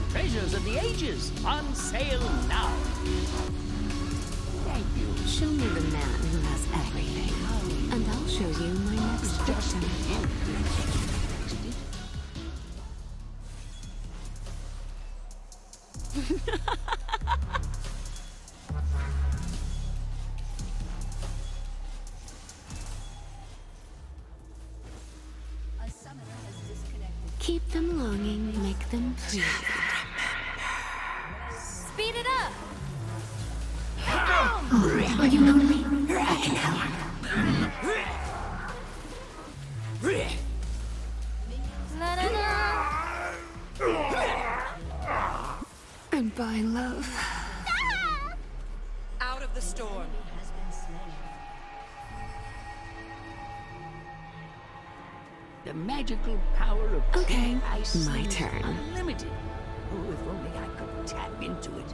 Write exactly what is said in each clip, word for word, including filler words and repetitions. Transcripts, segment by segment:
Treasures of the Ages, on sale now. Thank you. Show me the man who has everything, and I'll show you my next victim. Keep them longing, make them free. Speed it up! Are you lonely? I can help. La da da! And by love. Out of the storm. The magical power of Okay, ice my is turn. unlimited. Oh, if only I could tap into it.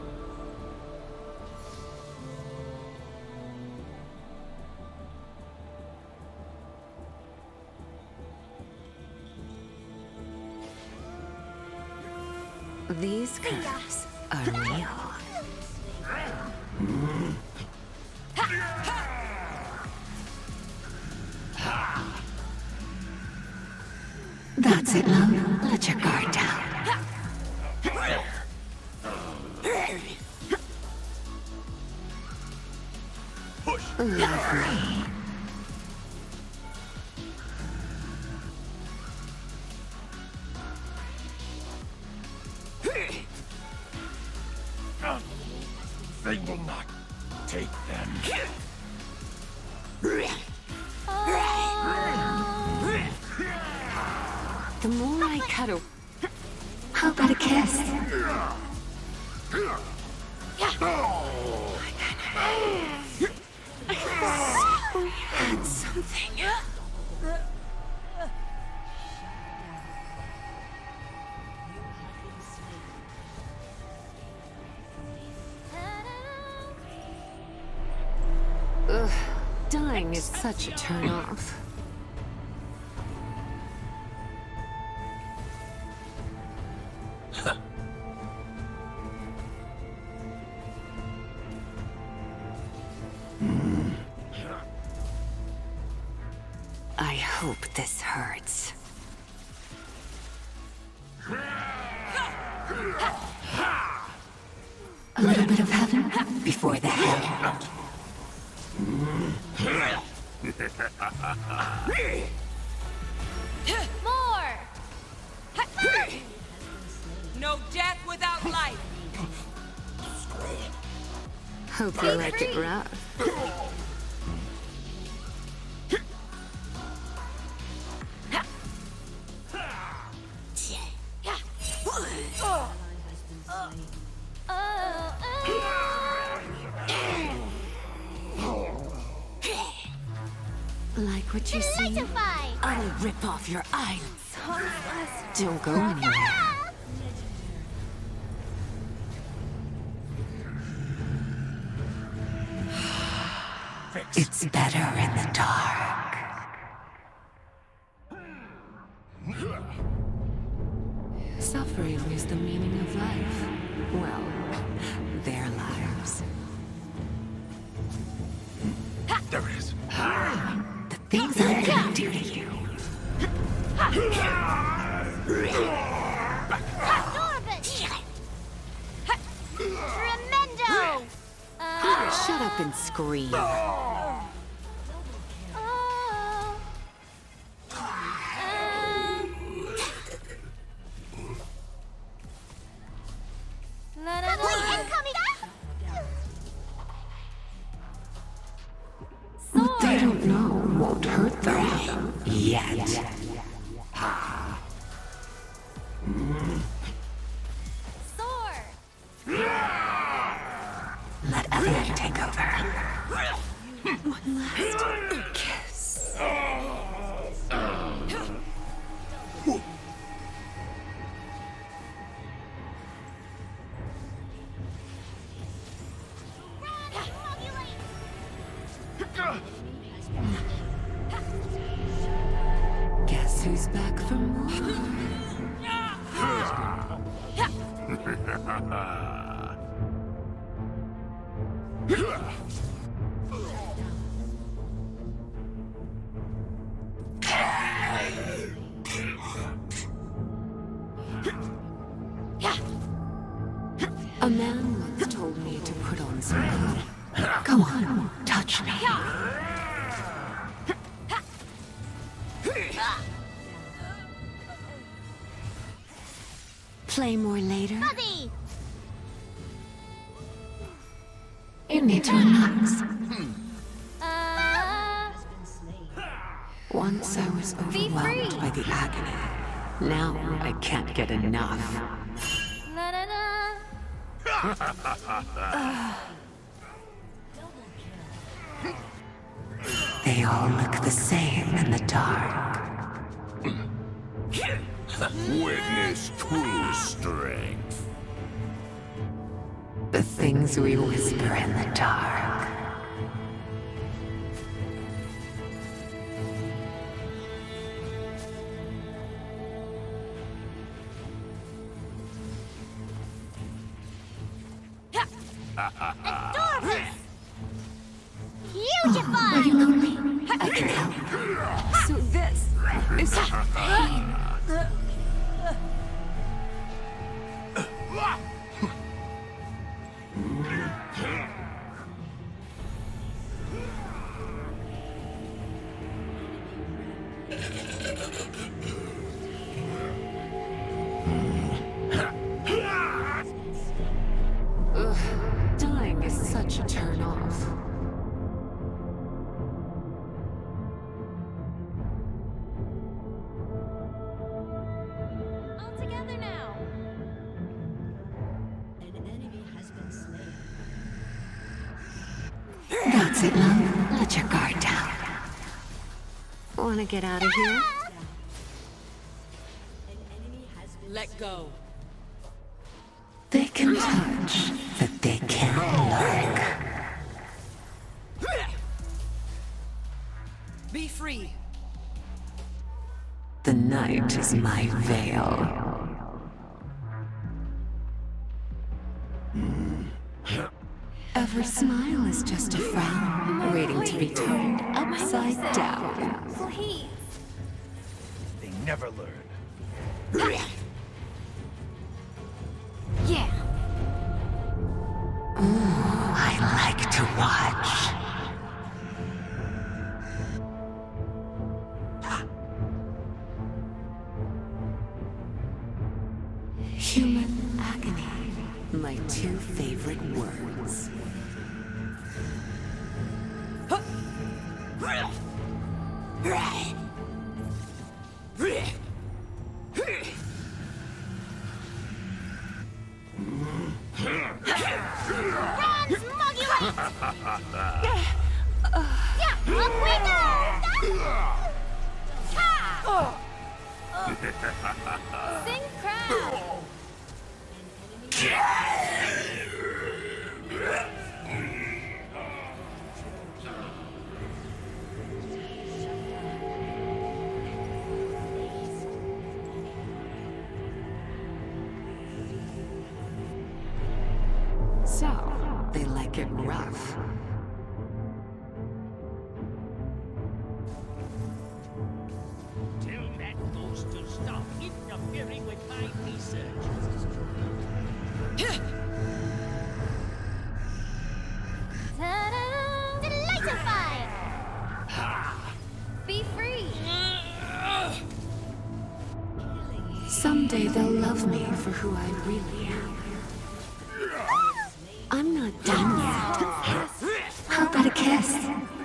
These curves are real. That's it, love. Let your guard down. Lovely. They will not take them. The more I cuddle, how about a kiss? We had something. Ugh, dying is such a turn-off. I hope this hurts. A little bit of heaven before the hell. More! No death without life. Hope you liked it rough. Like what you see? Electrify! I'll rip off your eyelids. Don't go anywhere. It's better in the dark. Suffering is the meaning of life. Well, their lives. There it is. The things I'm gonna do to you. Tremendo! Uh, Shut up and scream. oh. La da da. What they don't know won't hurt them. Yet. Sword! Let Evelyn take over. One last kiss. A man once told me to put on some clothes. Go on, touch me. Play more later? Fuzzy! You need to relax. Uh, Once I was Be overwhelmed free. by the agony. Now I can't get enough. na na na. They all look the same in the dark. Witness true strength. The things we whisper in the dark. Adorable! Beautiful! Are you lonely? I can help. So this is pain. Ugh, dying is such a turn off. All together now. That's it, love. Let your guard down. Wanna get out of here? Let go. They can touch, but they can't look. Be free. The night is my veil. Every smile is just a frown, waiting to be turned upside down. Please. They never learn. Yeah. I like to watch. Human agony, my two favorite words. Run, smuggy legs! Yeah, up we go! Ha! Sing crowd! So, they like it rough. Tell that ghost to stop interfering with my research. Ta-da! Delightify! Be free! Someday they'll love me for who I really am. I'm not done yet. How about a kiss?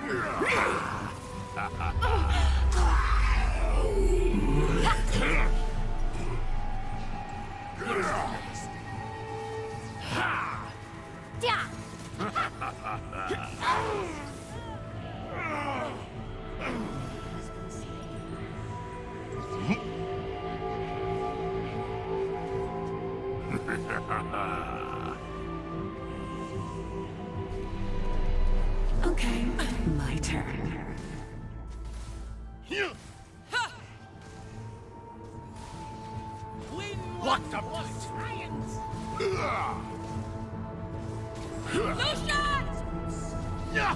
Yeah! Okay, my turn. Win Locked up more tight. science! Lucian! Yeah.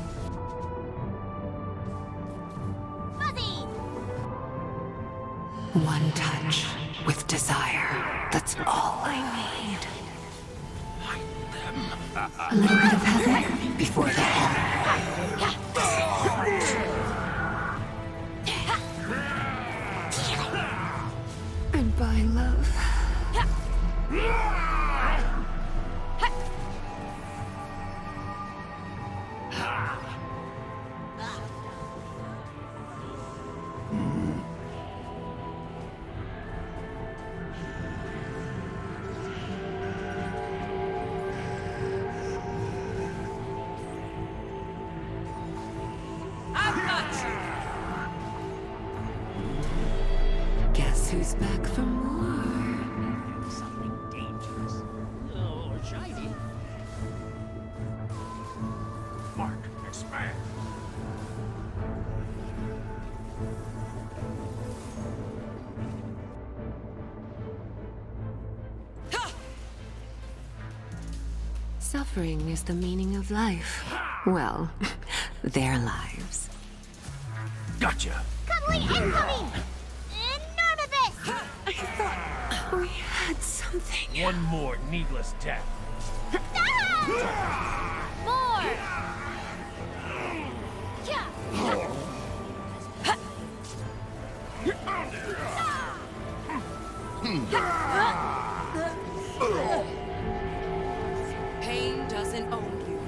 Fuzzy! One touch with desire. That's all I need. A little bit of heaven before the hell. And by love. Guess who's back for more? Something dangerous. Oh, or shiny. Mark, expand. Suffering is the meaning of life. Well, their lives. Gotcha. Cuddly incoming! Enormous! I thought we had something. One more needless death. More! Pain doesn't own you.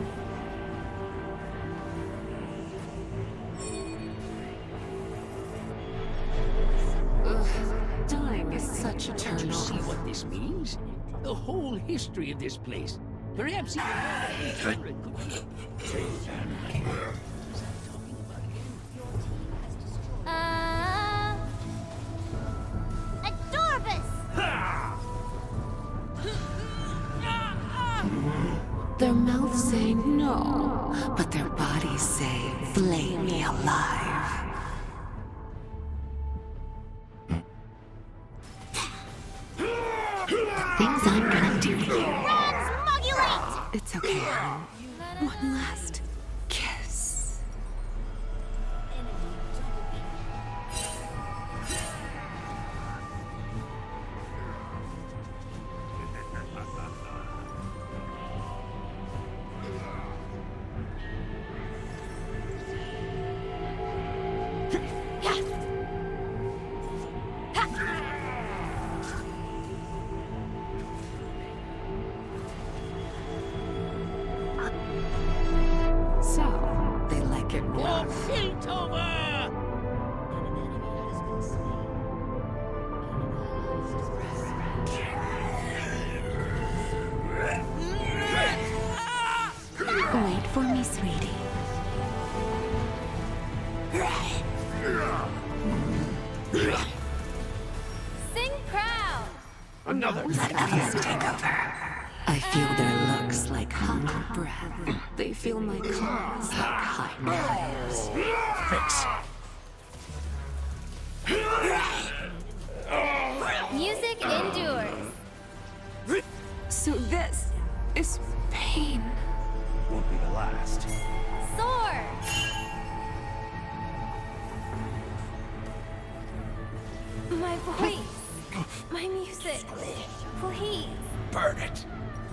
Ugh, dying is such a turn Don't you see off. what this means? The whole history of this place. Perhaps even more than it could be. Take them. Uh... Adorbus! Their mouths say no, but their bodies say, flay me alive. Things I'm gonna do to you. Transmogulate! It's okay, hon. One last kiss. So, they like it For rough. Piltover! Wait for me, sweetie. Sing proud! Another. Let others take over. I feel their looks like hot breath. They feel my claws like hot knives. Fix. Music endures. So this is pain. Won't be the last. Soar! My voice. My music. Please. Burn it.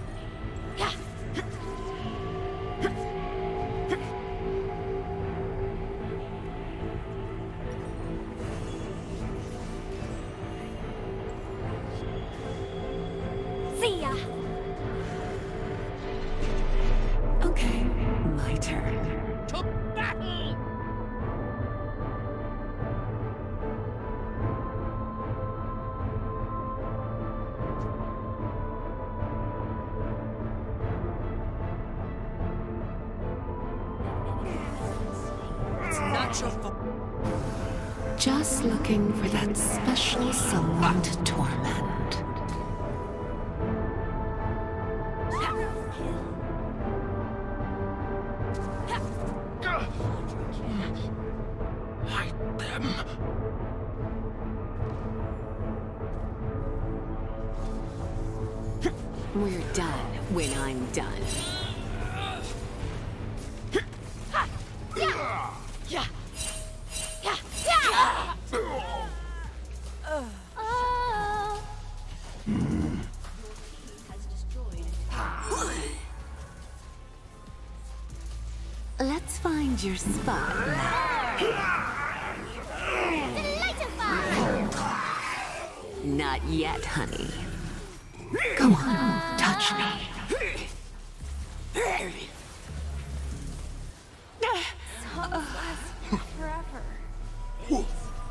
See ya! Okay, my turn. To battle! It's not your fault. Just looking for that special someone to torment. Hide them. We're done when I'm done. Let's find your spot, lad. Not yet, honey. Go on, touch me. Songs last forever.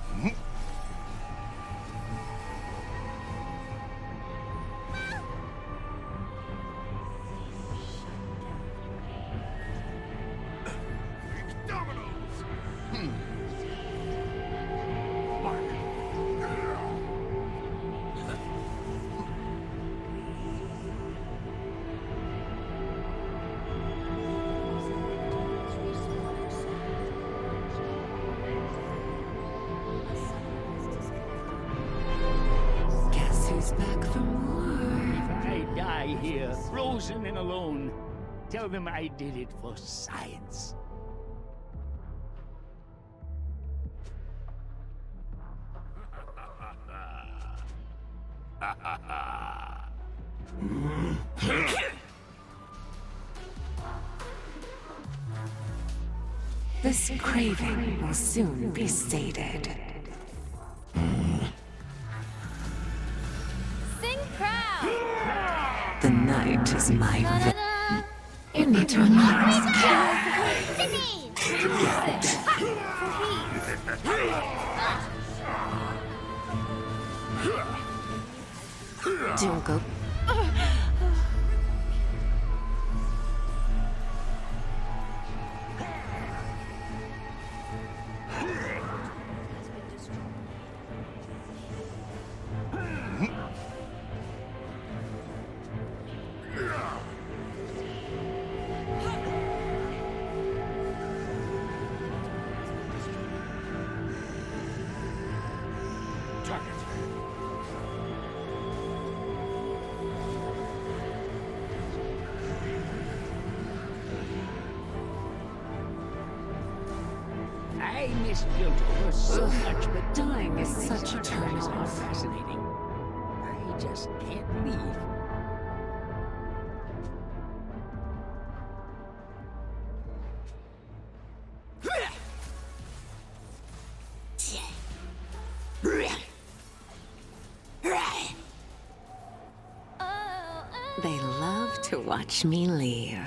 Guess who's back for more? If I die here, frozen and alone, tell them I did it for science. This craving will soon be sated. Sing proud. The night is my vi- Da-da-da. You need to relax. Singing. Don't go. I miss Piltover so much, but Dying is such a turn it's off. fascinating. I just can't leave. Oh, oh. They love to watch me leave.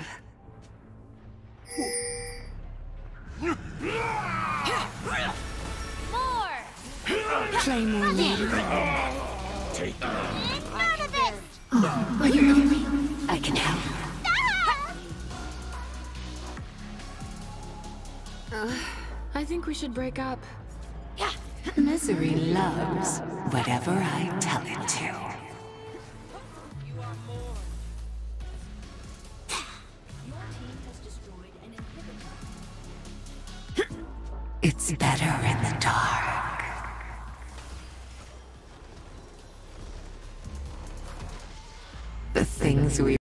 More. Claymore later. Take them. None of this. Oh, are you with me? I can help. Uh, I think we should break up. Misery loves whatever I tell it to. It's better in the dark. The things we